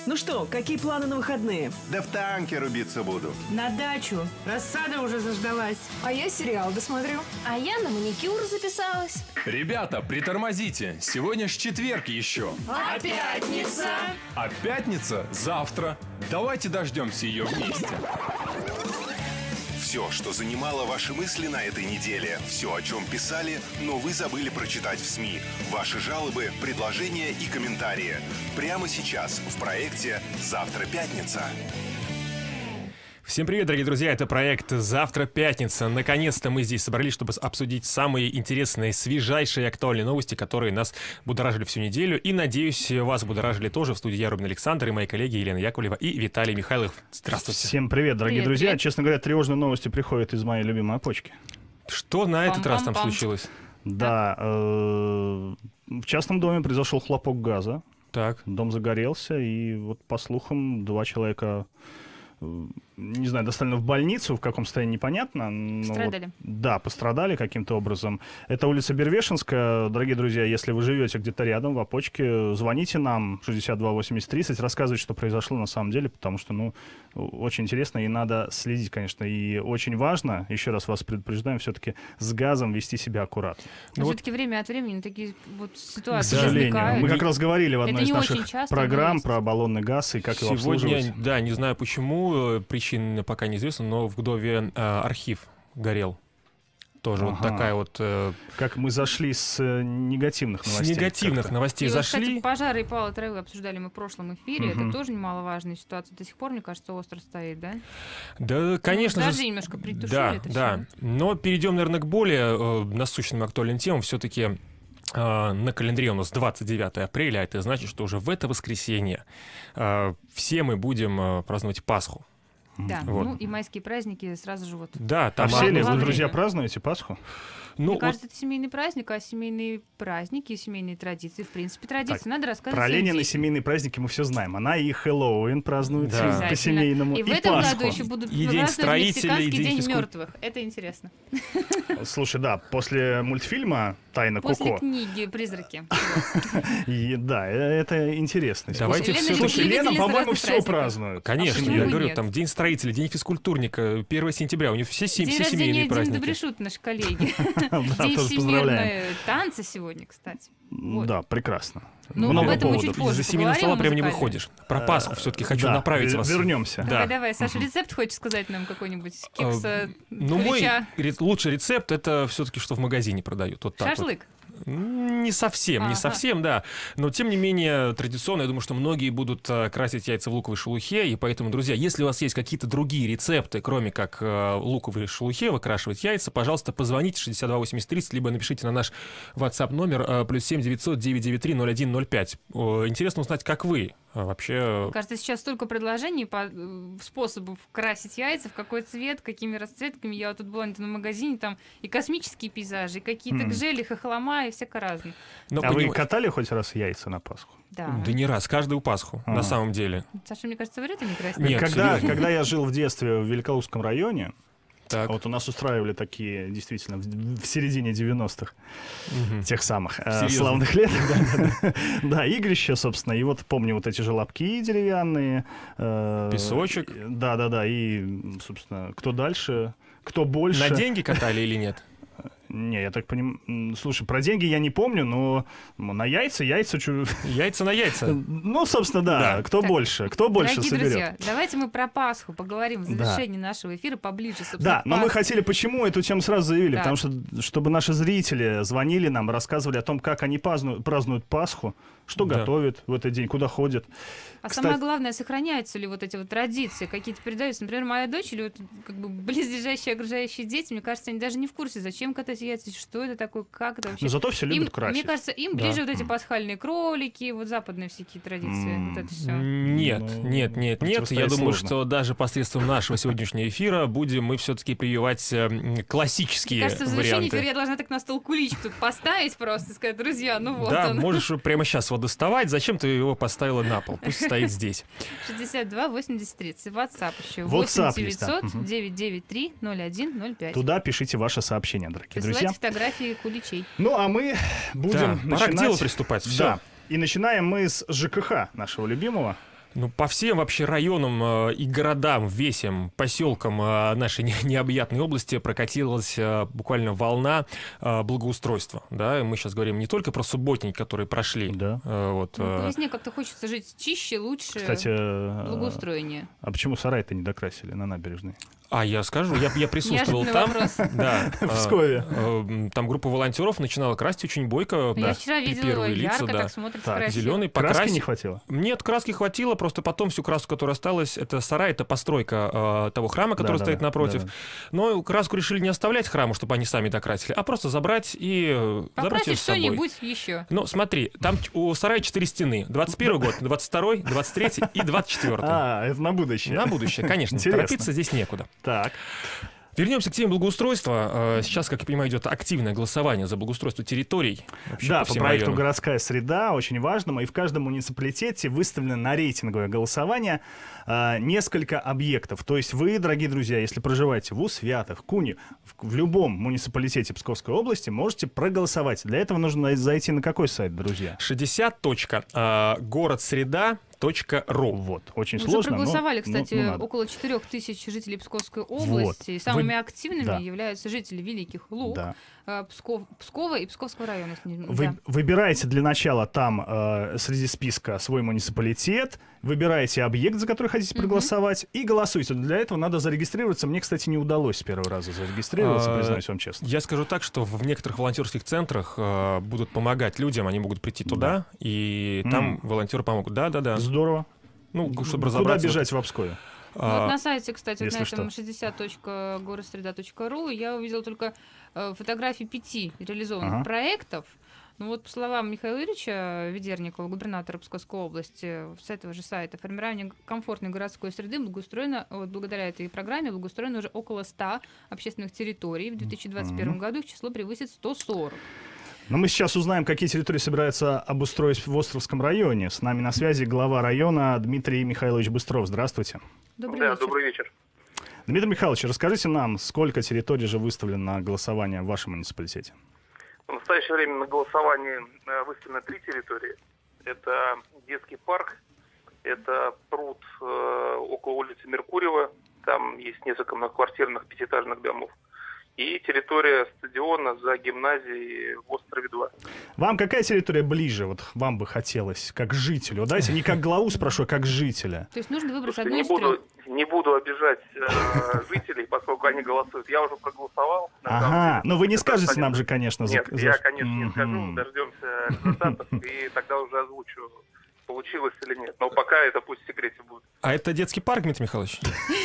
Ну что, какие планы на выходные? Да в танке рубиться буду. На дачу. Рассада уже заждалась. А я сериал досмотрю. А я на маникюр записалась. Ребята, притормозите. Сегодня ж четверг еще. А пятница? А пятница завтра. Давайте дождемся ее вместе. Все, что занимало ваши мысли на этой неделе, все, о чем писали, но вы забыли прочитать в СМИ. Ваши жалобы, предложения и комментарии. Прямо сейчас в проекте «Завтра пятница». Всем привет, дорогие друзья, это проект «Завтра пятница». Наконец-то мы здесь собрались, чтобы обсудить самые интересные, свежайшие и актуальные новости, которые нас будоражили всю неделю. И, надеюсь, вас будоражили тоже. В студии я, Рубин Александр, и мои коллеги Елена Яковлева и Виталий Михайлов. Здравствуйте. Всем привет, дорогие Привет, друзья. привет. Честно говоря, тревожные новости приходят из моей любимой опочки. Что на этот раз там Пам-пам-пам. случилось? Да, в частном доме произошел хлопок газа, Так. дом загорелся, и вот по слухам 2 человека, не знаю, доставлены в больницу, в каком состоянии непонятно. но Пострадали. вот, да, пострадали каким-то образом. Это улица Бервешинская. Дорогие друзья, если вы живете где-то рядом, в опочке, звоните нам 62 80 30, рассказывайте, что произошло на самом деле, потому что, ну, очень интересно, и надо следить, конечно. И очень важно, еще раз вас предупреждаем, все-таки с газом вести себя аккуратно. Но Ну вот- все-таки время от времени такие вот К ситуации сожалению. возникают. Мы как раз говорили в Это одной из не очень наших часто, но программ есть. про баллонный газ и как его Сегодня, обслуживать. да, не знаю почему, причин пока неизвестно, но в Гдове архив горел. Тоже вот Ага. такая вот... Как мы зашли с негативных С новостей. негативных как-то. новостей И вот, зашли. кстати, пожары и палы травы обсуждали мы в прошлом эфире. Мгм. Это тоже немаловажная ситуация. До сих пор, мне кажется, остро стоит, да? Да, конечно же. Даже немножко притушили Да, это да. всё. Но перейдем, наверное, к более насущным и актуальным темам. Все-таки на календаре у нас 29 апреля, а это значит, что уже в это воскресенье все мы будем праздновать Пасху. Да, Вот. ну и майские праздники сразу же вот. Да, А там... все ли вы, главное- друзья, празднуете Пасху? Ну, Мне вот кажется, это семейный праздник, а семейные праздники, семейные традиции, в принципе, традиции Так, надо рассказывать. Про своим Ленина детям. семейные праздники мы все знаем. Она и Хэллоуин празднует Да. Обязательно. по-семейному, И в этом Пасху. году еще будут И День праздновать строителей, и Мексиканский День день мертвых. Это интересно. Слушай, да, после мультфильма «Тайна После Коко», книги «Призраки». и, да, это интересно. Давайте Лена все-таки... Слушай, Лена, любительница по-моему, разных все праздников. празднует. Конечно, почему я бы говорю, нет? там День строителя, День физкультурника, 1 сентября, у них все День семейные рождения Димы праздники. Добришут, наши коллеги. Да, День тоже поздравляем. всемирной танца сегодня, кстати. Вот. Да, прекрасно. Ну, об Много этом мы поводов. чуть позже Из-за семейного стола поговорим прям не музыкально. выходишь. Про Пасху все-таки хочу Да, направить вас. вернемся. Да. Давай, Саша, рецепт хочешь сказать нам какой-нибудь кекса, Ну, мой ключа? лучший рецепт это все-таки, что в магазине продают. Вот так вот. Шашлык? Не совсем, не Ага. совсем, да. Но, тем не менее, традиционно, я думаю, что многие будут красить яйца в луковой шелухе. И поэтому, друзья, если у вас есть какие-то другие рецепты, кроме как луковой шелухе выкрашивать яйца, пожалуйста, позвоните 62 80 30, либо напишите на наш WhatsApp номер +7 900 993 0105. Интересно узнать, как вы вообще... Кажется, сейчас столько предложений по способов красить яйца, в какой цвет, какими расцветками. Я вот тут была в магазине, там и космические пейзажи, и какие-то гжели, хохлома, и всякое разное. Но А вы поним- катали хоть раз яйца на Пасху? Да. Да не раз, каждую Пасху, на Ага. самом деле. Саша, мне кажется, вряд ли не красит. Нет, когда, серьезно. когда я жил в детстве в Великоустском районе, Так. вот у нас устраивали такие, действительно, в середине 90-х, Мгм. тех самых Серьезно? славных лет. Да, игрища, собственно. И вот помню вот эти желобки деревянные. Песочек. Да-да-да. И, собственно, кто дальше, кто больше. На деньги катали или нет? Не, я так понимаю. Слушай, про деньги я не помню, но на яйца. Яйца на яйца. Ну, собственно, да. Да. Кто Так, больше Дорогие соберет. друзья, давайте мы про Пасху поговорим в Да. завершении нашего эфира поближе, собственно, Да, к но мы Пасхе. хотели, почему эту тему сразу заявили, Так. потому что, чтобы наши зрители звонили нам, рассказывали о том, как они празднуют Пасху, что Да. готовят в этот день, куда ходят. А Кстати- самое главное, сохраняются ли вот эти вот традиции, какие-то передаются. Например, моя дочь или вот как бы близлежащие, окружающие дети, мне кажется, они даже не в курсе, зачем катать яйца, что это такое, как это вообще. Но зато все любят Им, красить. мне кажется, им Да. ближе вот эти пасхальные кролики, вот западные всякие традиции, вот это все. Нет, Ну, нет. Я противостоять думаю, сложно. что даже посредством нашего сегодняшнего эфира будем мы все-таки прививать классические Мне кажется, в завершении эфира варианты. я должна так на стол кулич тут поставить просто и сказать, друзья, ну вот Да, он. можешь прямо сейчас его доставать. Зачем ты его поставила на пол? Пусть стоит здесь. 62 80 30. WhatsApp еще. WhatsApp 8 есть, да. 900 Мгм. 993 0105. Туда пишите ваше сообщение, дорогие друзья. Присылайте фотографии куличей. Ну, а мы будем Да, начинать... пора к делу приступать. Всё. Да. И начинаем мы с ЖКХ нашего любимого. Ну, по всем вообще районам и городам, весям, поселкам нашей необъятной области прокатилась буквально волна благоустройства. Да? Мы сейчас говорим не только про субботники, которые прошли. Да. Вот, По весне как-то хочется жить чище, лучше, Кстати, благоустроение. а почему сарай-то не докрасили на набережной? А я скажу, я присутствовал Неожиданный там. вопрос. Да, В Пскове. Там группа волонтеров начинала красить очень бойко. Я вчера при видела, первые лица, ярко да. так смотрится, Так, красиво. Зеленый Краски покрасить. не хватило? Нет, краски хватило, просто потом всю краску, которая осталась, это сарай, это постройка того храма, который Да, стоит да, напротив. да. Но краску решили не оставлять храму, чтобы они сами докрасили, а просто забрать и забрать ее Покрасить с собой. что-нибудь еще. Ну, смотри, там у сарая 4 стены. 21 год, 22, 23 и 24. А, это на будущее. На будущее, конечно. Интересно. Торопиться здесь некуда. Так. Вернемся к теме благоустройства. Сейчас, как я понимаю, идет активное голосование за благоустройство территорий. Вообще Да, по по всем проекту районам. «Городская среда», очень важному, и в каждом муниципалитете выставлено на рейтинговое голосование несколько объектов. То есть вы, дорогие друзья, если проживаете в Усвятах, Куне, в любом муниципалитете Псковской области, можете проголосовать. Для этого нужно зайти на какой сайт, друзья? 60.городсреда.ру. Вот, очень Уже сложно. но- проголосовали, ну, кстати, надо. около 4000 жителей Псковской области. И самыми активными да. являются жители Великих Луг, Да. Пскова и Псковского района. Вы выбираете для начала там среди списка свой муниципалитет, выбираете объект, за который хотите проголосовать, и голосуете. Для этого надо зарегистрироваться. Мне, кстати, не удалось с первого раза зарегистрироваться, признаюсь вам честно. Я скажу так, что в некоторых волонтерских центрах будут помогать людям, они могут прийти туда, и там волонтеры помогут. Да. Здорово. Ну, чтобы Куда разобраться. бежать в Обскове? Ну, вот на сайте, кстати, вот на если этом 60.городсреда.ру я увидела только фотографии 5 реализованных Ага. проектов. Ну вот, по словам Михаила Юрьевича Ведерникова, губернатора Псковской области, с этого же сайта, формирование комфортной городской среды благоустроено, вот благодаря этой программе, благоустроено уже около 100 общественных территорий. В 2021 году их число превысит 140. Но мы сейчас узнаем, какие территории собираются обустроить в Островском районе. С нами на связи глава района Дмитрий Михайлович Быстров. Здравствуйте. Добрый Да, вечер. добрый вечер. Дмитрий Михайлович, расскажите нам, сколько территорий же выставлено на голосование в вашем муниципалитете? В настоящее время на голосование выставлено 3 территории. Это детский парк, это пруд около улицы Меркурьева, там есть несколько многоквартирных пятиэтажных домов, и территория стадиона за гимназией в острове 2. Вам какая территория ближе? Вот вам бы хотелось, как жителю? Давайте не как главу спрошу, а как жителя. То есть нужно выбрать Слушайте, одну из трех. не буду обижать жителей, поскольку они голосуют. Я уже проголосовал. на самом Ага, деле. но вы не Это скажете абсолютно- нам же, конечно, Нет, за- я, конечно, не скажу. Мгм. Дождемся результатов и тогда уже озвучу, получилось или нет. Но пока это пусть в секрете будет. А это детский парк, Дмитрий Михайлович?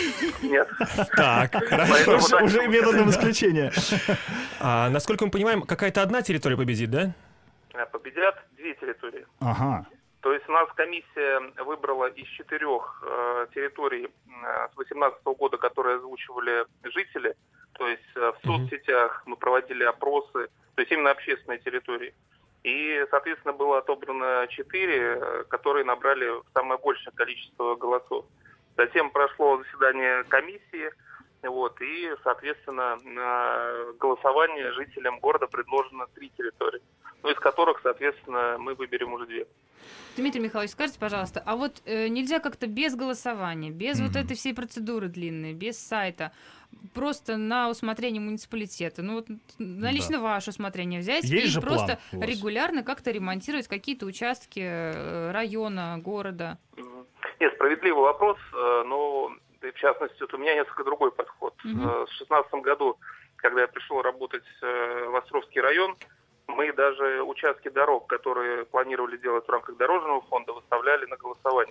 Нет. Так, Поэтому хорошо. так. Уже методом исключения. Насколько мы понимаем, какая-то одна территория победит, да? Победят 2 территории. Ага. То есть у нас комиссия выбрала из 4 территорий с 2018 года, которые озвучивали жители. То есть в соцсетях мы проводили опросы, то есть именно общественные территории. И, соответственно, было отобрано 4, которые набрали самое большее количество голосов. Затем прошло заседание комиссии, вот, и, соответственно, на голосование жителям города предложено 3 территории, ну, из которых, соответственно, мы выберем уже 2. Дмитрий Михайлович, скажите, пожалуйста, а вот нельзя как-то без голосования, без вот этой всей процедуры длинной, без сайта, просто на усмотрение муниципалитета, ну вот на лично ваше усмотрение взять Есть и же просто план у вас? регулярно как-то ремонтировать какие-то участки района, города? Нет, справедливый вопрос, но в частности, вот у меня несколько другой подход. В 2016 году, когда я пришел работать в Островский район, мы даже участки дорог, которые планировали делать в рамках дорожного фонда, выставляли на голосование.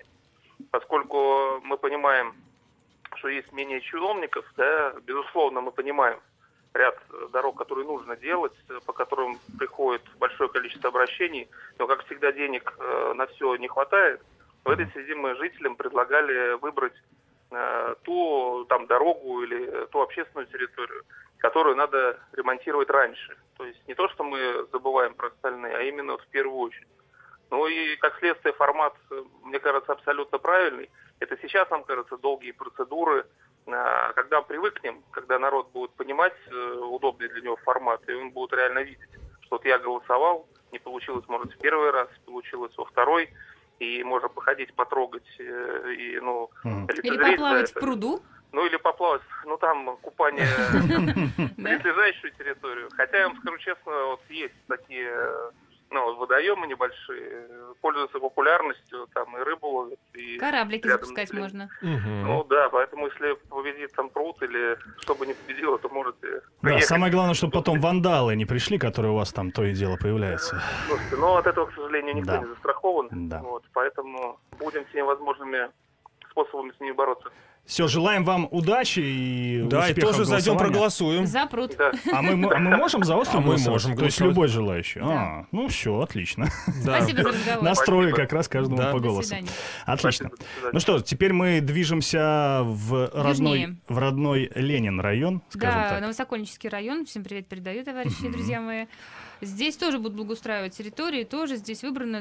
Поскольку мы понимаем, что есть мнение чиновников, да, безусловно, мы понимаем ряд дорог, которые нужно делать, по которым приходит большое количество обращений, но, как всегда, денег на все не хватает. В этой связи мы жителям предлагали выбрать ту там дорогу или ту общественную территорию, которую надо ремонтировать раньше. То есть не то, что мы забываем про остальные, а именно в первую очередь. Ну и как следствие формат, мне кажется, абсолютно правильный. Это сейчас нам кажется долгие процедуры. Когда привыкнем, когда народ будет понимать удобный для него формат, и он будет реально видеть, что вот я голосовал, не получилось, может, в первый раз, получилось во второй, и можно походить, потрогать, и, ну, Или поплавать в пруду. Ну, или поплавать, ну, там купание близлежащую территорию. Хотя, я вам скажу честно, вот есть такие, ну, водоемы небольшие, пользуются популярностью, там и рыбу ловят. И кораблики запускать можно. Ну, да, поэтому, если победит там пруд или что бы ни победило, то можете... Да, самое главное, чтобы потом вандалы не пришли, которые у вас там то и дело появляются. Слушайте, но от этого, к сожалению, никто не застрахован. Да. Вот, поэтому будем всеми возможными способами с ними бороться. Все, желаем вам удачи и Да, и успехов тоже в зайдем голосовании. проголосуем. За пруд. Да. А мы можем за остров мы голосовать? можем То есть голосовать. любой желающий? Да. Ну все, отлично. Да. Спасибо за разговор. Настрою Спасибо. как раз каждому Да. по До голосу. свидания. Отлично. Спасибо, до свидания. Ну что, теперь мы движемся в Южнее. родной Ленин район, скажем Да, так. Новосокольнический район. Всем привет передаю, товарищи и друзья мои. Здесь тоже будут благоустраивать территории. Тоже здесь выбрано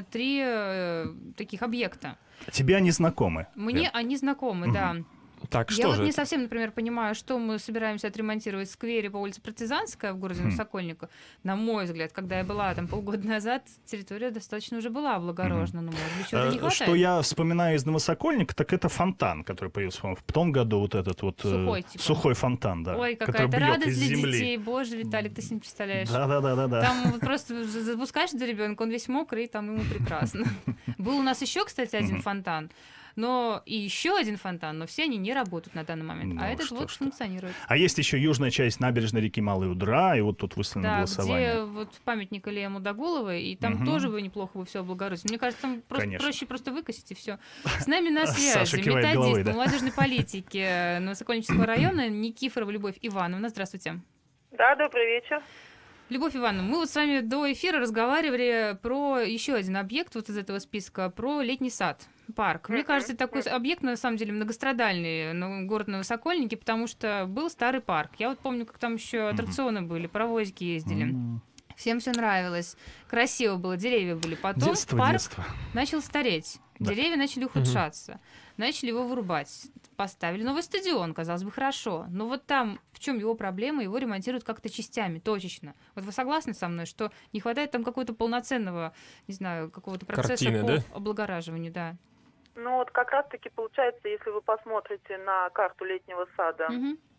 3 таких объекта. Тебе они знакомы? Мне они знакомы, да. Так, Я что вот же не это? совсем, например, понимаю, что мы собираемся отремонтировать в сквере по улице Партизанская в городе Новосокольнику. На мой взгляд, когда я была там полгода назад, территория достаточно уже была облагорожена. Но, может быть, чего-то не хватает. Что я вспоминаю из Новосокольника, так это фонтан, который появился, по-моему, в том году, вот этот вот Сухой, типа. сухой фонтан, да. Ой, который какая-то бьет радость из для земли. детей. Боже, Виталик, ты себе не представляешь. Да. Там вот просто запускаешь до ребенка, он весь мокрый, и там ему прекрасно. Был у нас еще, кстати, один фонтан. Но и еще один фонтан, но все они не работают на данный момент. Ну, А этот что вот ж ты. функционирует. А есть еще южная часть набережной реки Малая Удра, и вот тут выставлено Да, голосование. где вот памятник Илье Мудоголовой, и там тоже бы неплохо бы все облагородить. Мне кажется, там проще просто выкосить и все. С нами на связи Саша кивает методист головой, по да. молодежной политике Новосокольнического района Никифорова Любовь Ивановна. Здравствуйте. Да, добрый вечер. Любовь Ивановна, мы вот с вами до эфира разговаривали про еще один объект вот из этого списка, про летний сад, парк. Мне кажется, такой объект, на самом деле, многострадальный, город Новосокольники, потому что был старый парк. Я вот помню, как там еще аттракционы были, паровозики ездили. Всем все нравилось, красиво было, деревья были. Потом парк начал стареть, деревья начали ухудшаться, начали его вырубать. Поставили новый стадион, казалось бы, хорошо. Но вот там, в чем его проблема, его ремонтируют как-то частями, точечно. Вот вы согласны со мной, что не хватает там какого-то полноценного, не знаю, какого-то процесса Картины, по да? облагораживанию, да? Ну вот как раз-таки получается, если вы посмотрите на карту летнего сада,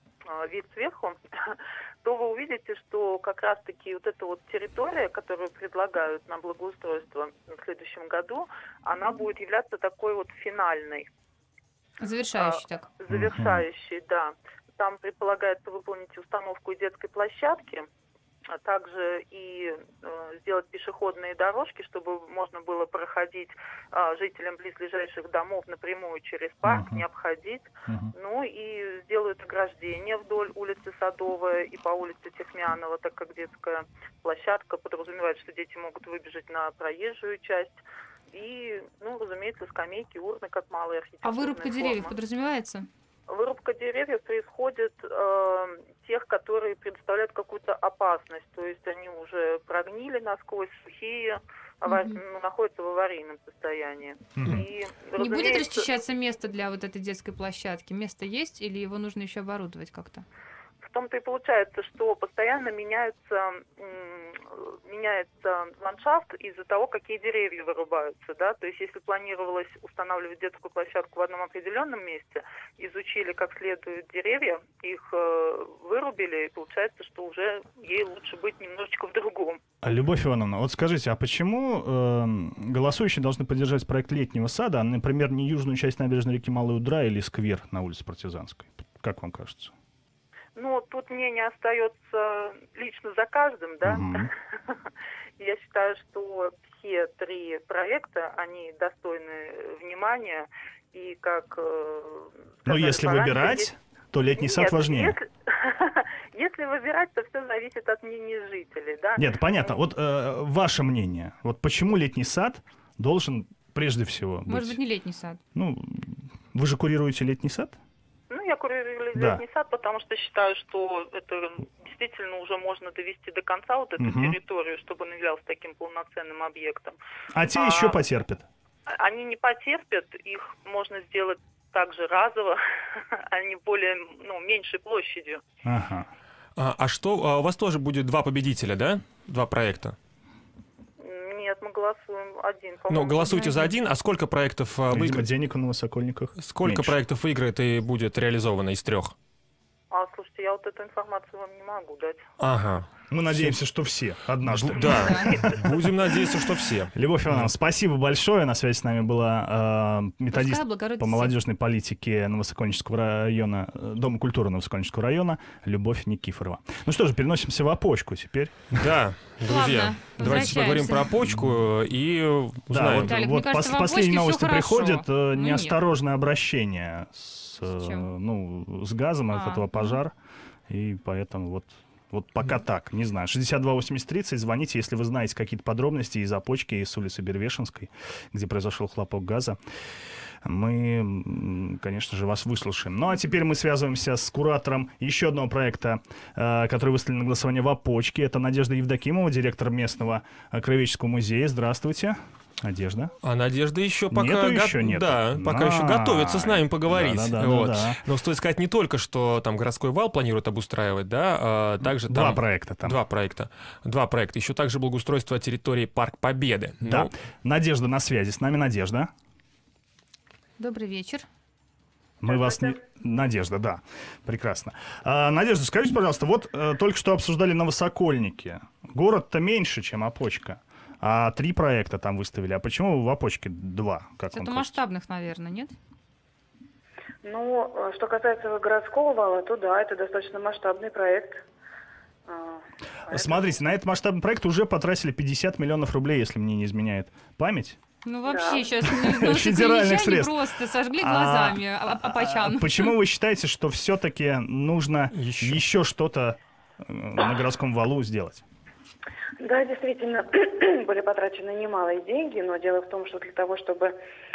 вид сверху, то вы увидите, что как раз-таки вот эта вот территория, которую предлагают на благоустройство в следующем году, она будет являться такой вот финальной. Завершающий так. Завершающий, да. Там предполагается выполнить установку детской площадки, а также и сделать пешеходные дорожки, чтобы можно было проходить жителям близлежащих домов напрямую через парк, не обходить. Ну и сделают ограждение вдоль улицы Садовая и по улице Техмянова, так как детская площадка подразумевает, что дети могут выбежать на проезжую часть. И, ну, разумеется, скамейки, урны, как малые архитектурные А вырубка деревьев подразумевается? Вырубка деревьев происходит тех, которые представляют какую-то опасность. То есть они уже прогнили насквозь, сухие, находятся в аварийном состоянии. И, не будет расчищаться место для вот этой детской площадки? Место есть или его нужно еще оборудовать как-то? В том-то и получается, что постоянно меняется ландшафт из-за того, какие деревья вырубаются, да, то есть если планировалось устанавливать детскую площадку в одном определенном месте, изучили как следует деревья, их вырубили, и получается, что уже ей лучше быть немножечко в другом. Любовь Ивановна, вот скажите, а почему голосующие должны поддержать проект летнего сада, а, например, не южную часть набережной реки Малая Удра или сквер на улице Партизанской? Как вам кажется? Ну, тут мнение остается лично за каждым, да. Я считаю, что все 3 проекта, они достойны внимания, и как... Но если выбирать, то летний сад важнее. Если выбирать, то все зависит от мнения жителей, да. Нет, понятно. Вот ваше мнение. Вот почему летний сад должен прежде всего быть... Может быть, не летний сад? Ну, вы же курируете летний сад? Ну, я курирую летний сад, потому что считаю, что это действительно уже можно довести до конца вот эту территорию, чтобы он являлся таким полноценным объектом. А те еще потерпят? Они не потерпят, их можно сделать также разово, они более, меньшей площадью. Ага. А что, у вас тоже будет 2 победителя, да? 2 проекта? Нет, Нет, мы голосуем один. Ну, по-моему. голосуйте за один, а сколько проектов Видимо, выиграет? денег у новосокольниках Сколько меньше. проектов выиграет и будет реализовано из 3? Слушайте, я вот эту информацию вам не могу дать. Ага. Мы надеемся, что все однажды. Да, будем надеяться, что все. Любовь Ивановна, спасибо большое. На связи с нами была методист Пускай Богородица. по молодежной политике Новосокольнического района, Дома культуры Новосокольнического района Любовь Никифорова. Ну что же, переносимся в опочку теперь. Да, друзья, Ладно, давайте поговорим про почку и Да, узнаем. вот, Виталик, вот мне кажется, в последние опочке новости всё приходят. хорошо. Ну, Неосторожное обращение с чем? с газом от этого ну. пожар. И поэтому вот пока так, не знаю. 62-80-30, звоните, если вы знаете какие-то подробности из опочки, из улицы Бервешенской, где произошел хлопок газа. Мы, конечно же, вас выслушаем. Ну, а теперь мы связываемся с куратором еще одного проекта, который выставлен на голосование в опочке. Это Надежда Евдокимова, директор местного краеведческого музея. Здравствуйте. Надежда. А Надежда еще пока... Нету еще нету? Да, пока еще готовится с нами поговорить. Да. Но стоит сказать не только, что там городской вал планирует обустраивать, да, а также Два там... проекта там. Два проекта. Еще также благоустройство территории Парк Победы. Да. Ну, Надежда на связи. С нами Надежда. Добрый вечер. Мы вас не... Надежда, да. Прекрасно. Надежда, скажите, пожалуйста, вот только что обсуждали Новосокольники. Город-то меньше, чем опочка. А 3 проекта там выставили. А почему в опочке 2? Как вам Это кажется? масштабных, наверное, нет? Ну, что касается городского вала, то да, это достаточно масштабный проект. Смотрите, на этот масштабный проект уже потратили 50 миллионов рублей, если мне не изменяет память. Ну, вообще, Да. сейчас Федеральных средств. просто сожгли глазами опочан. Почему вы считаете, что все-таки нужно еще что-то на городском валу сделать? Да, действительно, были потрачены немалые деньги, но дело в том, что для того, чтобы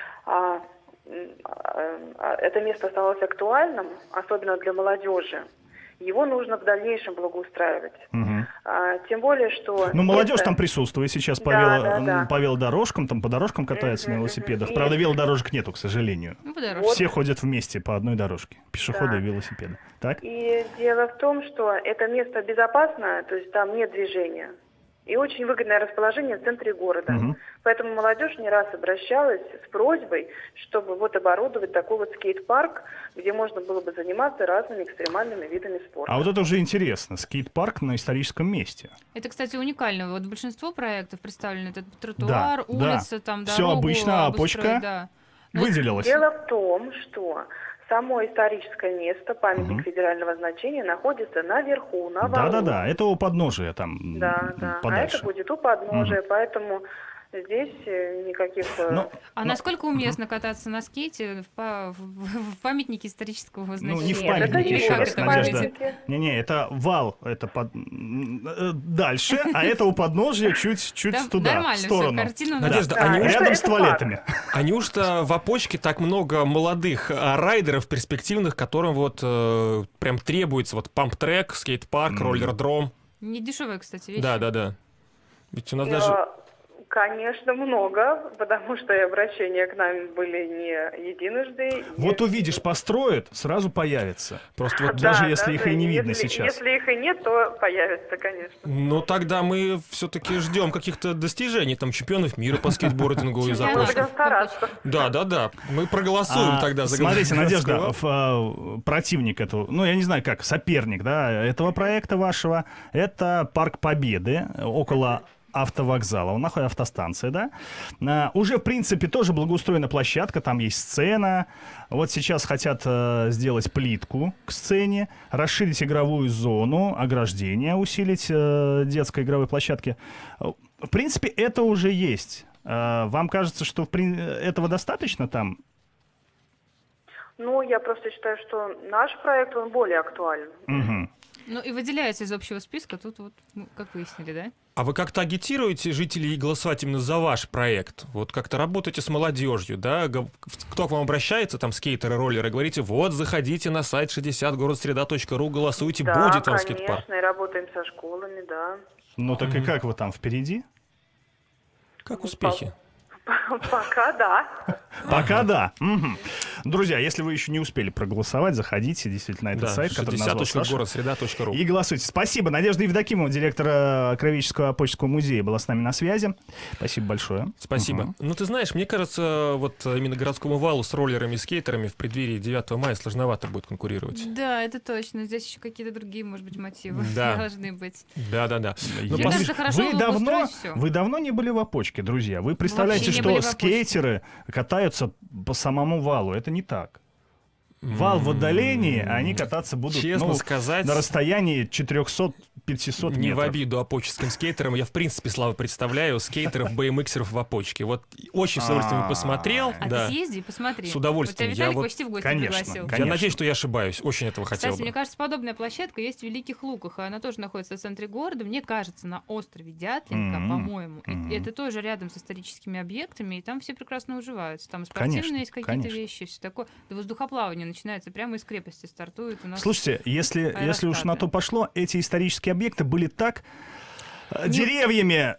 это место оставалось актуальным, особенно для молодежи, его нужно в дальнейшем благоустраивать. Тем более, что... Ну, молодежь это- там присутствует сейчас по, Да. по велодорожкам, там по дорожкам катаются на велосипедах. И- Правда, велодорожек нету, к сожалению. Ну, подорожки. Все ходят вместе по одной дорожке. Пешеходы Да. и велосипеды. Так? И дело в том, что это место безопасное, то есть там нет движения. И очень выгодное расположение в центре города. Поэтому молодежь не раз обращалась с просьбой, чтобы вот оборудовать такой вот скейт-парк, где можно было бы заниматься разными экстремальными видами спорта. А вот это уже интересно. Скейт-парк на историческом месте. Это, кстати, уникально. Вот большинство проектов представлены. Это тротуар, Да, улица, там Всё дорогу обычно, а обустроить, опочка да. выделилась. Дело в том, что само историческое место, памятник федерального значения, находится наверху, на валу. Да-да-да, это у подножия там Да. А подальше. это будет у подножия, поэтому здесь никаких... А насколько уместно кататься на скейте в памятнике исторического Ну, значения? не в Нет, памятнике, это не еще раз, это Надежда. памятники. Не-не, это вал, это дальше, а это у подножья чуть Да, туда, в нормально всё, сторону. картина у нас Надежда, Да, это- Рядом с это туалетами. А неужто в опочке так много молодых райдеров перспективных, которым вот прям требуется вот памп-трек, скейт-парк, роллер-дром? Не дешевая, кстати, вещь. Да. Ведь у нас даже... Конечно, много, потому что и обращения к нам были не единожды. Вот увидишь, построят, сразу появится. Просто вот... даже если их и не видно если, сейчас. Если их и нет, то появится, конечно. Ну, тогда мы все-таки ждем каких-то достижений, там, чемпионов мира по скейтбордингу из Чемпионов. Мы опочки. будем стараться. Да. Мы проголосуем тогда за Смотрите, городской Надежда, вал. противник этого, ну, я не знаю как, соперник, да, этого проекта вашего, это Парк Победы, около автовокзала, он находится автостанция, да. Уже, в принципе, тоже благоустроена площадка, там есть сцена. Вот сейчас хотят сделать плитку к сцене, расширить игровую зону, ограждение усилить детской игровой площадки. В принципе, это уже есть. Вам кажется, что этого достаточно там? Ну, я просто считаю, что наш проект, он более актуален. Угу. Ну и выделяется из общего списка, тут вот, ну, как выяснили, да? А вы как-то агитируете жителей голосовать именно за ваш проект? Вот как-то работаете с молодежью, да? Кто к вам обращается, там, скейтеры, роллеры, говорите, вот, заходите на сайт 60городсреда.ру, голосуйте, Да, будет вам конечно, скейт-парк. и работаем со школами, да. Ну так и как вы там, впереди? Как успехи? Пока да. Пока да. Мгм. Друзья, если вы еще не успели проголосовать, заходите действительно на этот сайт, который назвал Саша, городсреда.ру. и голосуйте. Спасибо. Надежда Евдокимова, директор Кровеческого опоческого музея, была с нами на связи. Спасибо большое. Спасибо. Ну, ты знаешь, мне кажется, вот именно городскому валу с роллерами и скейтерами в преддверии 9 мая сложновато будет конкурировать. Да, это точно. Здесь еще какие-то другие, может быть, мотивы Да. должны быть. Да. Мне кажется, хорошо Вы было бы устроить всё. вы давно не были в опочке, друзья? Вы представляете, Вообще не были что в опочке. скейтеры катаются по самому валу? Это не так. Вал в отдалении, а они кататься будут Честно сказать, на расстоянии 400-500 метров. не в обиду опоческим скейтерам. Я, в принципе, Слава, представляю скейтеров, BMX-еров в опочке. Вот очень с удовольствием посмотрел. А да. ты съезди и посмотри. С удовольствием. Вот тебя Виталик Я вот- почти в гости Конечно, пригласил. конечно. Я надеюсь, что я ошибаюсь. Очень этого хотел Кстати, бы. мне кажется, подобная площадка есть в Великих Луках, и она тоже находится в центре города. Мне кажется, на острове Дятлинка, по-моему. И это тоже рядом с историческими объектами, и там все прекрасно уживаются. Там спортивные Конечно, есть какие-то конечно. вещи, все такое. Да воздухоплавание начинается прямо из крепости, стартует у нас. Слушайте, если уж аэростаты. на то пошло, эти исторические объекты были так деревьями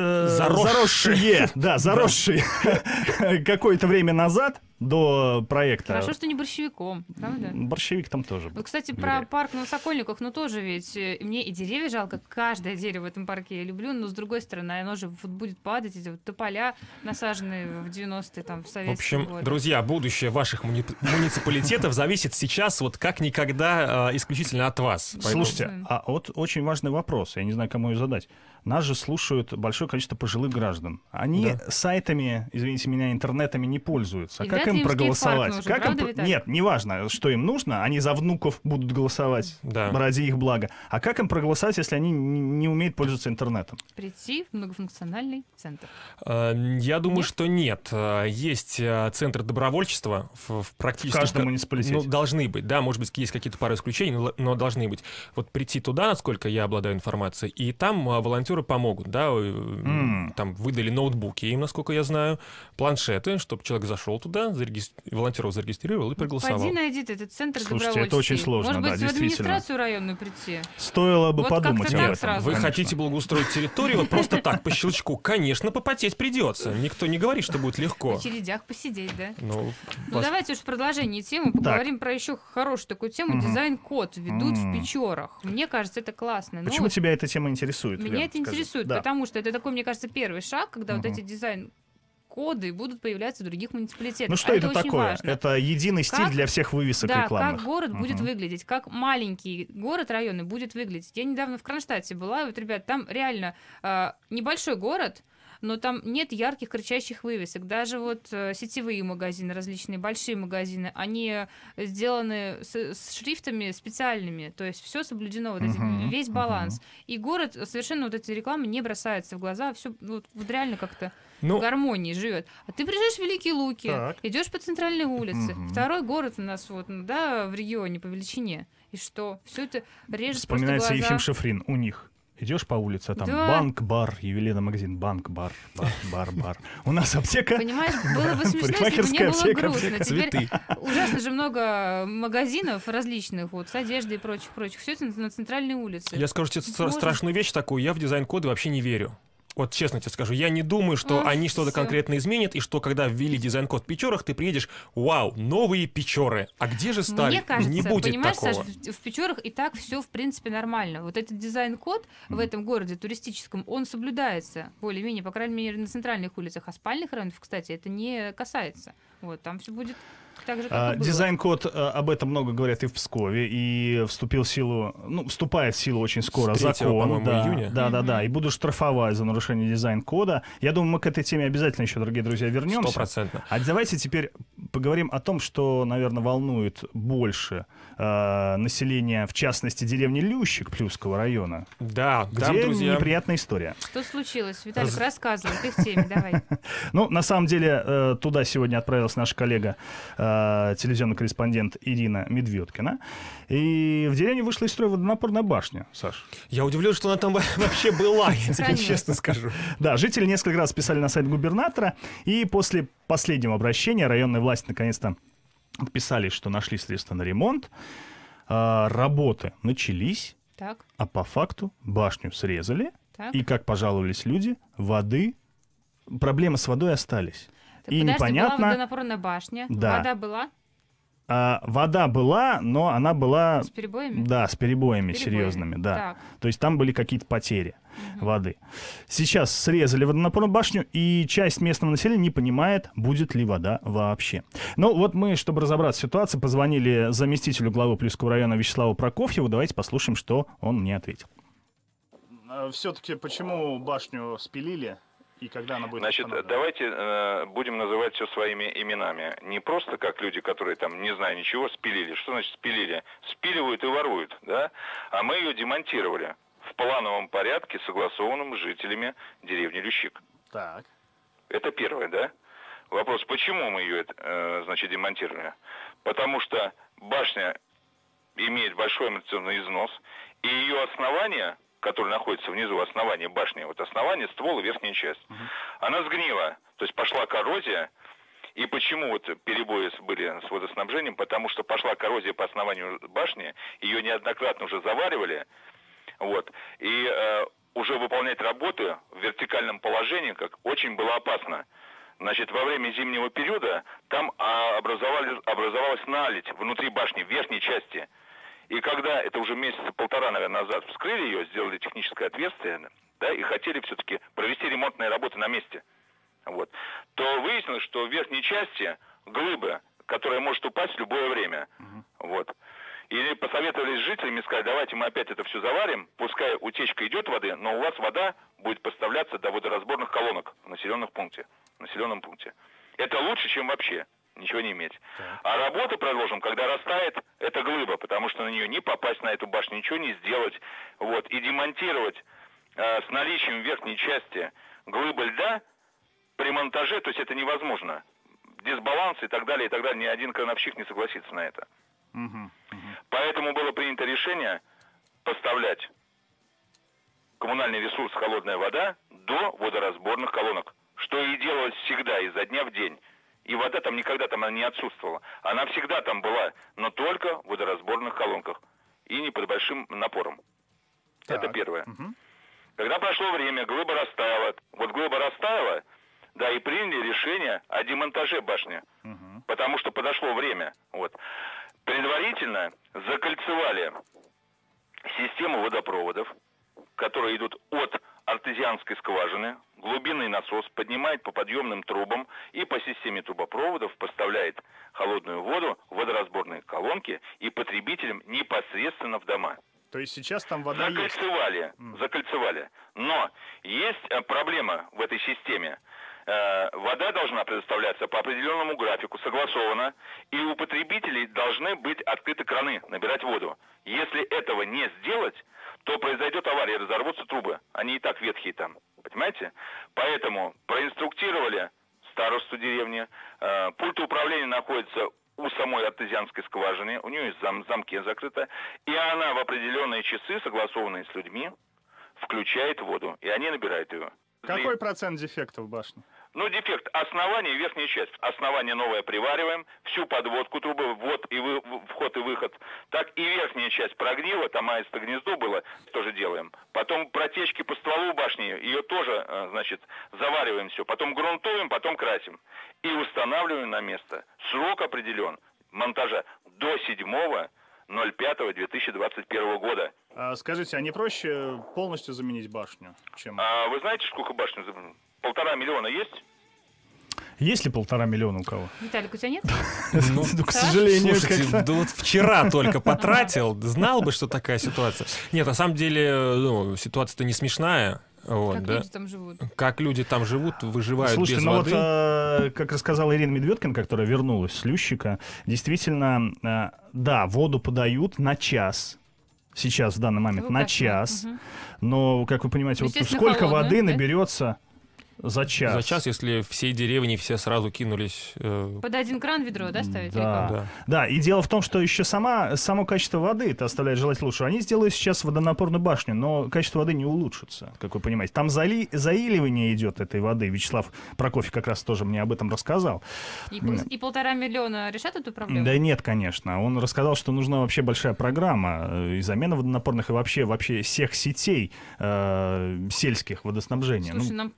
заросшие, заросшие какое-то время назад до проекта. Хорошо, что не борщевиком, правда? Борщевик там тоже был. Вот, кстати, про парк на Сокольниках, ну тоже ведь мне и деревья жалко, каждое дерево в этом парке я люблю, но с другой стороны, оно же вот будет падать, эти вот тополя, насаженные в 90-е, там, в В советские общем, годы. друзья, будущее ваших муниципалитетов зависит сейчас вот как никогда исключительно от вас. Поэтому- Слушайте, а вот очень важный вопрос, я не знаю, кому ее задать. Нас же слушают большое количество пожилых граждан. Они сайтами, извините меня, интернетами не пользуются. А И как вряд ли им им проголосовать? скейт-парк нужен, Как им правда, Виталий? Нет, неважно, что им нужно, они за внуков будут голосовать ради их блага. А как им проголосовать, если они не умеют пользоваться интернетом? Прийти в многофункциональный центр. Я думаю, что нет. Есть центры добровольчества в практически... В каждом муниципалитете. Ну, должны быть, да, может быть, есть какие-то пары исключений, но должны быть. Вот прийти туда, насколько я обладаю информацией, и там волонтеры помогут, да, там выдали ноутбуки им, насколько я знаю, планшеты, чтобы человек зашел туда, волонтеров зарегистрировал и проголосовал. Пойди найди этот центр Слушайте, добровольческий. это очень сложно, Может да, быть, в действительно. администрацию районную прийти? Стоило бы Вот подумать как-то об так этом. сразу. Вы конечно. хотите благоустроить территорию вот просто так, по щелчку? Конечно, попотеть придется. Никто не говорит, что будет В легко. очередях посидеть, да? Ну, Ну, давайте уж в продолжении темы поговорим про еще хорошую такую тему. Дизайн-код ведут в Печорах. Мне кажется, это классно. Ну, Почему тебя эта тема интересует? меня Лен, это скажи? интересует, Да. потому что это такой, мне кажется, первый шаг, когда вот эти дизайн-коды будут появляться в других муниципалитетах. Ну что А это очень такое? важно. Это единый стиль Как- для всех вывесок Да, рекламных. как город будет выглядеть, как маленький город районный будет выглядеть. Я недавно в Кронштадте была, и вот, ребят, там реально небольшой город, но там нет ярких кричащих вывесок. Даже вот сетевые магазины, различные большие магазины, они сделаны с шрифтами специальными, то есть все соблюдено, вот весь баланс. И город совершенно вот эти рекламы не бросаются в глаза, все вот реально как-то в гармонии живет. А ты приезжаешь в Великие Луки, идешь по центральной улице, второй город у нас вот, да, в регионе по величине. И что? Все это режет Вспоминается просто глаза. Ефим Шифрин у них. Идешь по улице, а там Да. банк, бар, ювелирный магазин, банк, бар. У нас аптека. Понимаешь, было бы смешно, если бы не Парикмахерская было аптека, грустно. аптека, Теперь цветы. ужасно же много магазинов различных, вот, с одеждой и прочих. Все это на центральной улице. Я скажу тебе Боже. страшную вещь такую, я в дизайн-коды вообще не верю. Вот честно тебе скажу, я не думаю, что они что-то всё. конкретно изменят, и что когда ввели дизайн-код в Печорах, ты приедешь, вау, новые Печоры. А где же старые? Мне кажется, не будет понимаешь, такого. Саш, в Печорах и так все в принципе нормально. Вот этот дизайн-код в этом городе туристическом, он соблюдается более-менее, по крайней мере, на центральных улицах. А спальных районов, кстати, это не касается. Вот, там все будет так же, как и было. Дизайн-код, об этом много говорят и в Пскове, и вступает в силу очень скоро С 3-го, закон. по-моему, Да, июня. да, и будут штрафовать за нарушение дизайн-кода. Я думаю, мы к этой теме обязательно еще, дорогие друзья, вернемся. 100%. А давайте теперь поговорим о том, что, наверное, волнует больше населения, в частности, деревни Лющик Плюсского района. Да, Где там, друзья, неприятная история. Что случилось? Виталик, рассказывай, ты в теме, давай. Ну, на самом деле, туда сегодня отправилась наша коллега, телевизионный корреспондент Ирина Медведкина. И в деревне вышла из строя водонапорная башня, Саш. я удивлен, что она там вообще была, я тебе Конечно. честно скажу. Да, жители несколько раз писали на сайт губернатора, и после последнего обращения районная власть наконец-то отписались, что нашли средства на ремонт. Работы начались, Так, а по факту башню срезали. так. И, как пожаловались люди, проблемы с водой остались. и Подожди, непонятно. была водонапорная башня, Да. вода была? Вода была, но она была... С перебоями? Да, с перебоями Перебоями. серьезными, да. Так. То есть там были какие-то потери воды. Сейчас срезали водонапорную башню, и часть местного населения не понимает, будет ли вода вообще. Ну вот мы, чтобы разобраться в ситуации, позвонили заместителю главы Плюсского района Вячеславу Прокофьеву. Давайте послушаем, что он мне ответил. Все-таки почему башню спилили? И когда она будет Значит, давайте будем называть все своими именами. Не просто как люди, которые там, не знаю ничего, спилили. Что значит спилили? Спиливают и воруют, да? А мы ее демонтировали в плановом порядке, согласованном с жителями деревни Лющик. Так. Это первое, да? Вопрос, почему мы ее, значит, демонтировали? Потому что башня имеет большой амортизационный износ, и ее основание, которое находится внизу, основание башни, вот основание, ствол и верхняя часть, она сгнила, то есть пошла коррозия. И почему вот перебои были с водоснабжением? Потому что пошла коррозия по основанию башни, ее неоднократно уже заваривали, вот, и уже выполнять работы в вертикальном положении как очень было опасно. Значит, во время зимнего периода там образовалась наледь внутри башни, в верхней части. И когда, это уже месяца полтора, наверное, назад, вскрыли ее, сделали техническое отверстие, да, и хотели все-таки провести ремонтные работы на месте, вот, то выяснилось, что в верхней части глыба, которая может упасть в любое время, вот. И посоветовались с жителями, сказали, давайте мы опять это все заварим, пускай утечка идет воды, но у вас вода будет поставляться до водоразборных колонок в населенном пункте. Это лучше, чем вообще ничего не иметь. А работу продолжим, когда растает эта глыба, потому что на нее не попасть, на эту башню, ничего не сделать. Вот, и демонтировать с наличием верхней части глыбы льда при монтаже, то есть это невозможно. Дисбаланс и так далее, ни один крановщик не согласится на это. Поэтому было принято решение поставлять коммунальный ресурс холодная вода до водоразборных колонок, что и делалось всегда, изо дня в день. И вода там никогда она не отсутствовала. Она всегда там была, но только в водоразборных колонках. И не под большим напором. Так. Это первое. Когда прошло время, глыба растаяла. Вот глыба растаяла, да, и приняли решение о демонтаже башни. Потому что подошло время. Вот. Предварительно закольцевали систему водопроводов, которые идут от артезианской скважины, глубинный насос поднимает по подъемным трубам и по системе трубопроводов поставляет холодную воду в водоразборные колонки и потребителям непосредственно в дома. То есть сейчас там вода закольцевали. Но есть проблема в этой системе. Вода должна предоставляться по определенному графику, согласованно, и у потребителей должны быть открыты краны, набирать воду. Если этого не сделать, то произойдет авария, разорвутся трубы. Они и так ветхие там, понимаете? Поэтому проинструктировали старосту деревни. Пульт управления находится у самой артезианской скважины, у нее есть замки закрыто, и она в определенные часы, согласованные с людьми, включает воду, и они набирают ее. Какой процент дефекта в башне? Ну, дефект основание, верхняя часть. Основание новое привариваем, всю подводку трубы, вход и выход. Так и верхняя часть прогнила, там аистое гнездо было, тоже делаем. Потом протечки по стволу башни, ее тоже, значит, завариваем все. Потом грунтуем, потом красим. И устанавливаем на место. Срок определен монтажа до 7.05.2021 года. Скажите, а не проще полностью заменить башню, чем... Вы знаете, сколько башню? 1,5 миллиона есть? Есть ли 1,5 миллиона у кого? Виталик, у тебя нет? Ну, к сожалению, слушайте, да вот вчера только потратил, знал бы, что такая ситуация. Нет, на самом деле, ситуация-то не смешная. Вот, как да? люди там живут. Как люди там живут, выживают. Слушайте, без ну воды. Вот, как рассказала Ирина Медведкина, которая вернулась с Лющика, действительно, да, воду подают на час. Сейчас, в данный момент, на час. Но, как вы понимаете, вот сколько воды наберется за час? За час, если всей деревни все сразу кинулись... Под один кран ведро, да, ставить? Да, и дело в том, что еще само качество воды это оставляет желать лучше. Они сделают сейчас водонапорную башню, но качество воды не улучшится, как вы понимаете. Там заиливание идет этой воды. Вячеслав Прокофьев как раз тоже мне об этом рассказал. И 1,5 миллиона решат эту проблему? Да нет, конечно. Он рассказал, что нужна вообще большая программа и замена водонапорных, и вообще всех сетей сельских водоснабжения. Слушай, нам Пскове тут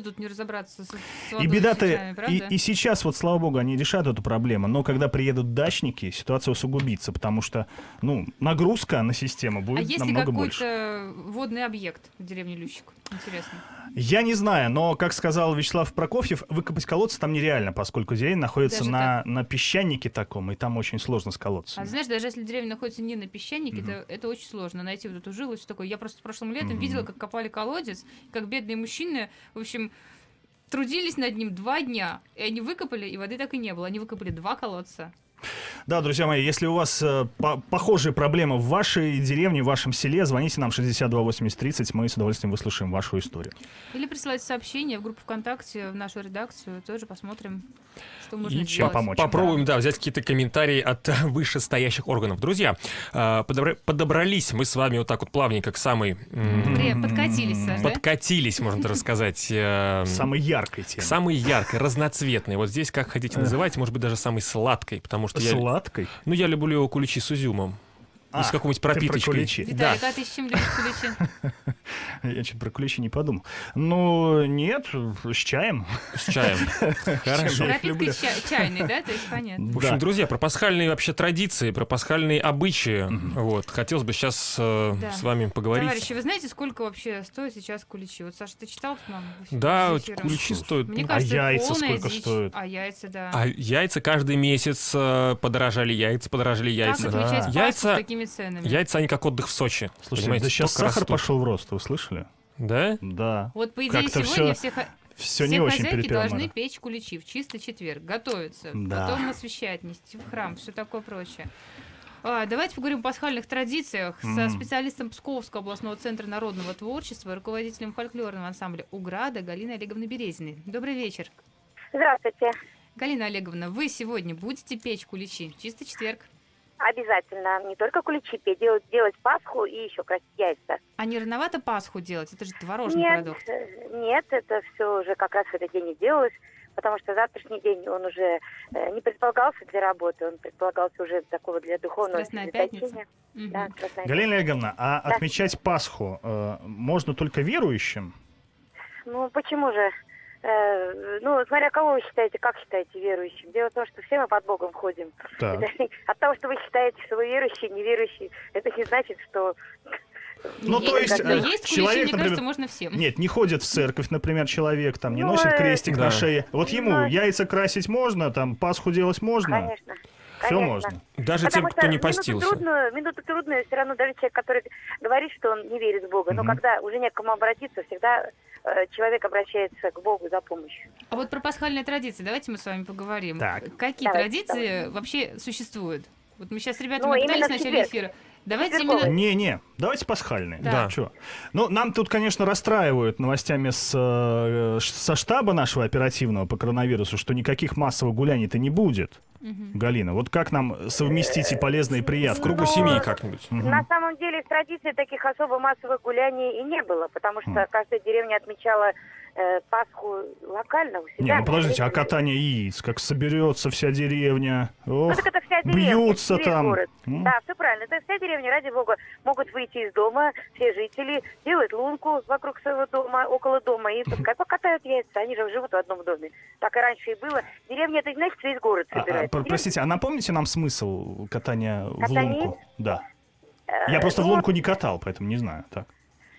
тут не разобраться с И водой, беда-то, с ключами, правда? и сейчас, вот слава богу, они решают эту проблему, но когда приедут дачники, ситуация усугубится, потому что, нагрузка на систему А будет есть ли намного больше. какой-то водный объект в деревне Лющик? Интересно. Я не знаю, но, как сказал Вячеслав Прокофьев, выкопать колодцы там нереально, поскольку деревня находится на песчанике таком, и там очень сложно с колодцами. А знаешь, даже если деревня находится не на песчанике, это очень сложно найти вот эту жилу и все такое. Я просто прошлым летом видела, как копали колодец, как бедные мужчины, в общем, трудились над ним 2 дня, и они выкопали, и воды так и не было. Они выкопали 2 колодца. Да, друзья мои, если у вас похожие проблемы в вашей деревне, в вашем селе, звоните нам 62 80 30, мы с удовольствием выслушаем вашу историю. Или присылайте сообщение в группу ВКонтакте, в нашу редакцию, тоже посмотрим, что можно И сделать. попробуем, взять какие-то комментарии от вышестоящих органов. Друзья, подобрались мы с вами вот так вот плавненько к самой... Подкатились, Саш, да? Подкатились, можно так сказать. Самой яркой теме. Самой яркой, разноцветной. Вот здесь, как хотите называть, может быть, даже самой сладкой, потому что Сладкой? я люблю куличи с изюмом. С какой-нибудь пропиточкой. Виталик, а ты с чем любишь куличи? Я что-то про куличи не подумал. Ну, нет, с чаем. С чаем. Хорошо. Пропиткой чайной, да? То есть понятно. В общем, друзья, про пасхальные вообще традиции, про пасхальные обычаи. Вот. Хотелось бы сейчас с вами поговорить. Товарищи, вы знаете, сколько вообще стоят сейчас куличи? Вот, Саша, ты читал нам? Да, куличи стоят. Мне кажется, а яйца полная сколько дичь. стоят? А яйца, да. А яйца каждый месяц подорожали, яйца. Как отличать Пасху с такими ценами? Яйца, они как отдых в Сочи. Слушайте, да сейчас сахар пошел в рост, вы слышали? Да? Да. Вот, по идее, Как-то сегодня все не очень хозяйки перепело должны надо. печь куличи в чистый четверг, готовиться, Да. потом освещать, нести в храм, все такое прочее. Давайте поговорим о пасхальных традициях со специалистом Псковского областного центра народного творчества, руководителем фольклорного ансамбля «Уграда» Галиной Олеговной Березиной. Добрый вечер. Здравствуйте. Галина Олеговна, вы сегодня будете печь куличи в чистый четверг? Обязательно. Не только куличи петь, делать Пасху и еще красить яйца. А не рановато Пасху делать? Это же творожный продукт. Нет, это все уже как раз в этот день и делалось, потому что завтрашний день он уже не предполагался для работы, он предполагался уже такого для духовного сосредоточения. Да, Галина Олеговна, а отмечать Пасху можно только верующим? Ну, почему же? Смотря кого вы считаете, как считаете верующим. Дело в том, что все мы под Богом ходим. От того, что вы считаете, что вы верующий, неверующий, это не значит, что... То есть человек, мне кажется, можно всем. Нет, не ходит в церковь, например, человек, там не носит крестик на шее. Вот ему яйца красить можно, там Пасху делать можно. Конечно. Все можно. Даже тем, кто не постился. Минуту трудную, все равно даже человек, который говорит, что он не верит в Бога. Но когда уже не к кому обратиться, всегда человек обращается к Богу за помощью. А вот про пасхальные традиции давайте мы с вами поговорим. Какие Давайте, традиции вообще существуют? Вот мы сейчас с ребятами пытались в начале эфира. Давайте именно... Давайте пасхальные. Да. Чё? Нам тут, конечно, расстраивают новостями со штаба нашего оперативного по коронавирусу, что никаких массовых гуляний-то не будет. Галина, вот как нам совместить и полезное, и приятное? В кругу семьи как-нибудь. На самом деле в традиции таких особо массовых гуляний и не было, потому что каждая деревня отмечала Пасху локально у себя. Подождите, а катание яиц, как соберется вся деревня, так это вся деревня, бьются там. Да, все правильно, это вся деревня, ради бога, могут выйти из дома, все жители, делать лунку вокруг своего дома, около дома, и пускай покатают яйца, они же живут в одном доме. Так и раньше и было. Деревня, это, значит, весь город собирает. Простите, а напомните нам смысл катания в лунку? Да. Я просто в лунку не катал, поэтому не знаю. Так.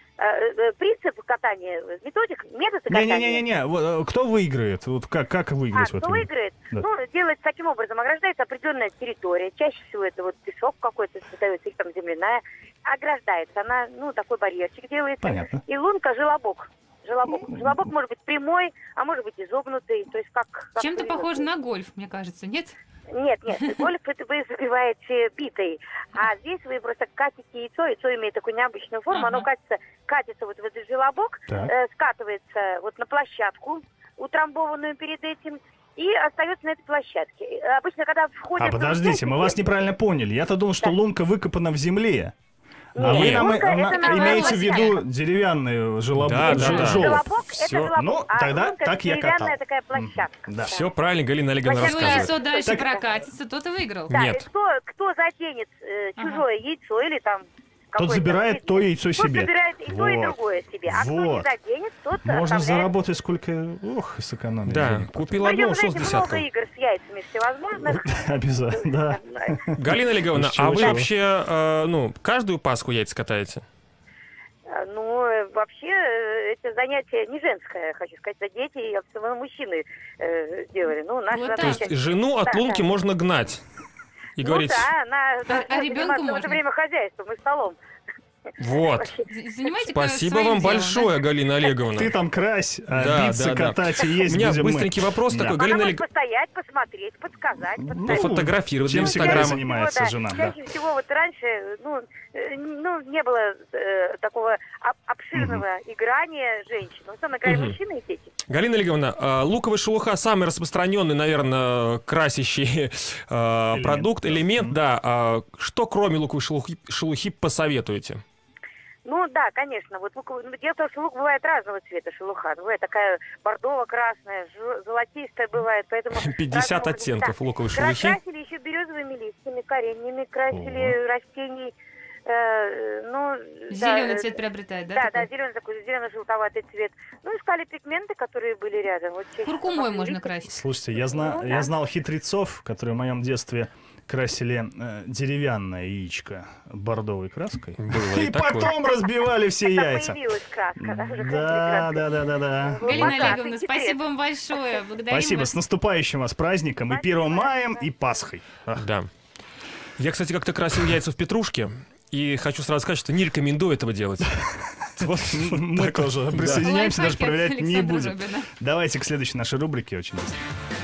Принцип катания, методик, метод катания. Не-не-не, кто выиграет? Вот как выиграть? Кто выиграет? Да. Делается таким образом, ограждается определенная территория, чаще всего это вот песок какой-то, создается, или там земляная, ограждается, она, такой барьерчик делается. Понятно. И лунка желобок. Желобок может быть прямой, а может быть изогнутый, то есть как Чем-то похоже на гольф, мне кажется, нет? Нет, гольф это вы забиваете битой, а здесь вы просто катите яйцо имеет такую необычную форму, оно катится вот в этот желобок, скатывается вот на площадку, утрамбованную перед этим, и остается на этой площадке. Обычно, когда входит... подождите, мы вас неправильно поняли. Я-то думал, что лунка выкопана в земле. А вы имеете в виду деревянный желоб? Желобок — это желобок, тогда так я катал. Деревянная такая площадка. Все правильно Галина Олеговна рассказывает. Яйцо дальше прокатится, тот и выиграл. Да, кто заденет чужое яйцо или там Тот забирает то яйцо себе. Тот забирает и то, и другое себе. А кто не заденет, тот можно оставляет. заработать сколько... Ох, и сэкономить. Да, купил одну, ушел с десятком. Много игр с яйцами всевозможных. Обязательно, да. Галина Олеговна, а вы вообще, каждую Пасху яйца катаете? Ну, вообще, это занятие не женское, хочу сказать, это дети и особенно мужчины делали. Ну, то есть жену от лунки можно гнать и говорить... а ребенку можно? В это время хозяйством и столом. Вот. Спасибо вам большое, Галина Олеговна. Ты там крась, а биться, катать и есть. У меня быстренький вопрос такой, Галина Олеговна. Постоять, посмотреть, подсказать. Пофотографировать для Инстаграма. Инстаграма. Занимается жена. Чаще всего вот раньше, не было такого обширного играния женщин. В основном играли мужчины и дети. Галина Олеговна, луковая шелуха самый распространенный, наверное, красящий продукт, элемент, да. Что кроме луковой шелухи посоветуете? Ну да, конечно. Вот дело в том, что лук бывает разного цвета шелуха. Бывает такая бордово-красная, золотистая бывает, поэтому 50 оттенков луковой шелухи. Красили еще березовыми листьями, кореньями, красили растений. Зеленый цвет приобретает, да? Да, зеленый такой, зелено-желтоватый цвет. Ну, искали пигменты, которые были рядом. Вот куркумой можно красить. Слушайте, я знал хитрецов, которые в моем детстве красили деревянное яичко бордовой краской. И потом разбивали все яйца. Появилась краска. Да. Галина Олеговна, спасибо вам большое. Спасибо. С наступающим вас праздником. И 1 маем, и Пасхой. Да. Я, кстати, как-то красил яйца в петрушке. И хочу сразу сказать, что не рекомендую этого делать. Мы тоже присоединяемся, даже проверять не будем. Давайте к следующей нашей рубрике. Очень быстро.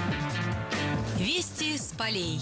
Вести с полей.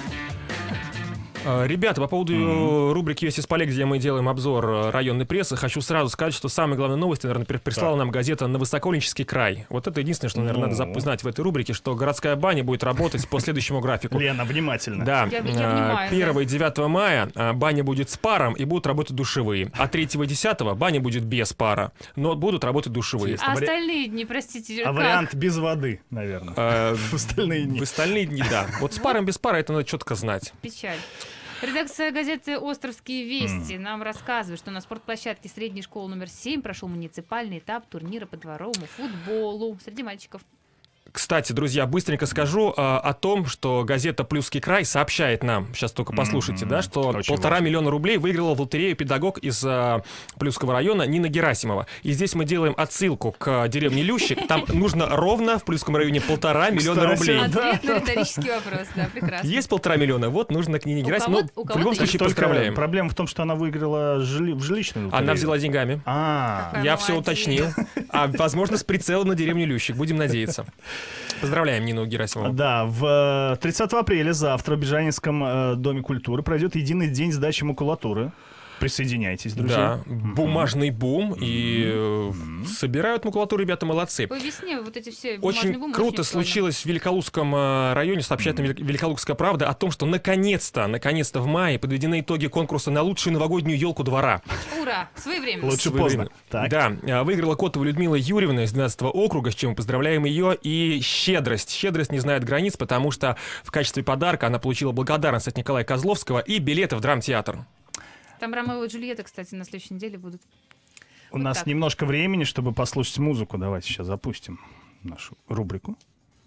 Ребята, по поводу рубрики «Вести с полей», где мы делаем обзор районной прессы, хочу сразу сказать, что самая главная новость, наверное, прислала нам газета «Новосокольнический край». Вот это единственное, что, наверное, надо знать в этой рубрике, что городская баня будет работать по следующему графику. Лена, внимательно. Да, 1 и 9 мая баня будет с паром и будут работать душевые. А 3 и 10 баня будет без пара, но будут работать душевые. А остальные дни, простите, как? Вариант без воды, наверное. В остальные дни. В остальные дни, да. Вот с паром, без пара это надо четко знать. Печаль. Редакция газеты «Островские вести» нам рассказывает, что на спортплощадке средней школы номер 7 прошел муниципальный этап турнира по дворовому футболу среди мальчиков. Кстати, друзья, быстренько скажу о том, что газета «Плюсский край» сообщает нам, сейчас только послушайте, да, что 1,5 миллиона рублей выиграла в лотерею педагог из Плюсского района Нина Герасимова. И здесь мы делаем отсылку к деревне Лющик. Там нужно ровно в Плюсском районе 1,5 миллиона рублей. Ответ на риторический вопрос, да, прекрасно. Есть 1,5 миллиона, вот нужно к Нине Герасимовой. В любом случае поздравляем. Проблема в том, что она выиграла в жилищную лотерею. Она взяла деньгами. Я все уточнил. А возможно, с прицела на деревню Лющик. Будем надеяться. Поздравляем Нину Герасимову. Да, в 30 апреля завтра в Бежанинском доме культуры пройдет единый день сдачи макулатуры. Присоединяйтесь, друзья. Да, бумажный бум. И собирают макулатуру, ребята, молодцы. По весне вот эти все бумажные бумы. Очень круто случилось в Великолукском районе, сообщает Великолукская правда, о том, что наконец-то в мае подведены итоги конкурса на лучшую новогоднюю елку двора. Ура! Своевременно. Лучше поздно. Да, выиграла Котова Людмила Юрьевна из 12-го округа, с чем мы поздравляем ее. И щедрость. Щедрость не знает границ, потому что в качестве подарка она получила благодарность от Николая Козловского и билеты в драмтеатр. Там Ромео и Джульетта, кстати, на следующей неделе будут. У нас немножко времени, чтобы послушать музыку. Давайте сейчас запустим нашу рубрику.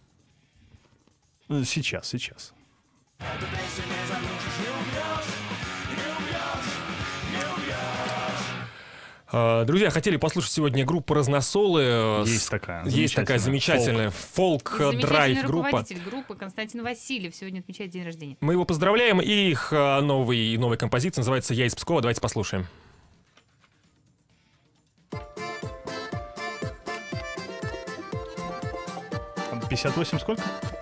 Сейчас. Друзья, хотели послушать сегодня группу «Разносолы». Есть такая замечательная фолк-драйв группа. Руководитель группы Константин Васильев сегодня отмечает день рождения. Мы его поздравляем, и их новая композиция называется «Я из Пскова». Давайте послушаем. 58 сколько?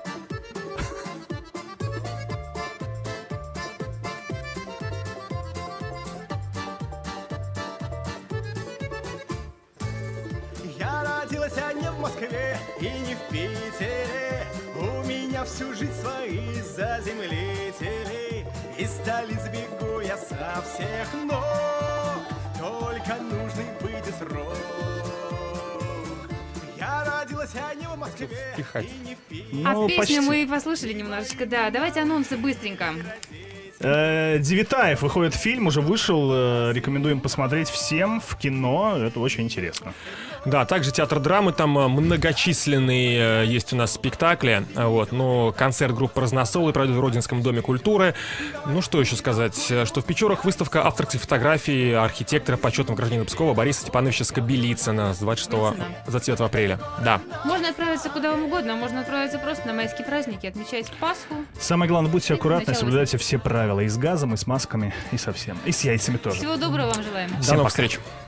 Не в Москве и не в Питере. У меня всю жизнь свои заземлители. Из столиц бегу я со всех ног, только нужный выйдет срок. Я родилась, не в Москве и не в Питере. А песню мы послушали немножечко, да. Давайте анонсы быстренько. Девятаев выходит фильм, уже вышел. Рекомендуем посмотреть всем в кино. Это очень интересно. Да, также театр драмы, там многочисленные есть у нас спектакли. Вот, но концерт группы «Разносолы» пройдет в Родинском доме культуры. Ну, что еще сказать? Что в Печорах выставка авторских фотографий архитектора, почетного гражданина Пскова Бориса Степановича Скобелицына с 26 апреля. Да. Можно отправиться куда вам угодно, а можно отправиться просто на майские праздники, отмечать Пасху. Самое главное, будьте аккуратны, соблюдайте все правила. И с газом, и с масками, и со всем. И с яйцами тоже. Всего доброго вам желаем. До новых встреч.